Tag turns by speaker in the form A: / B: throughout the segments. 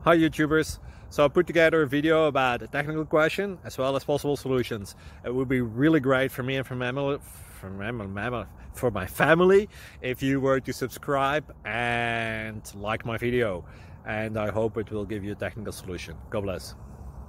A: Hi YouTubers! So I put together a video about a technical question as well as possible solutions. It would be really great for me and for my family if you were to subscribe and like my video, and I hope it will give you a technical solution. God bless.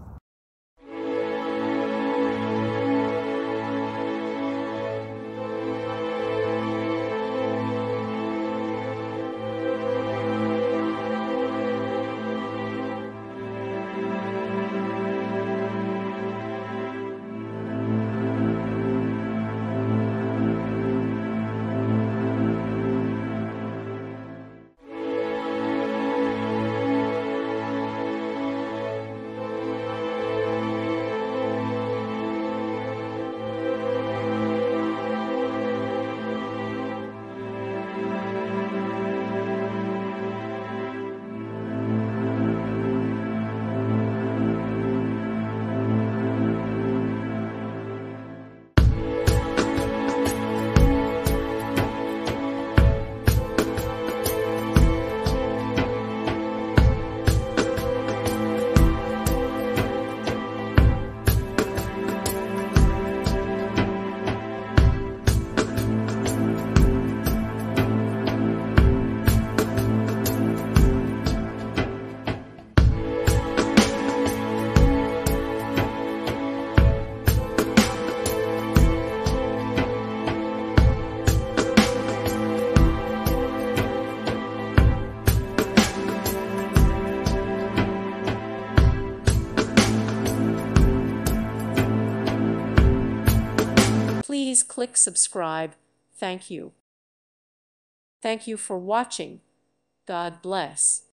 B: Please click subscribe. Thank you. Thank you for watching. God bless.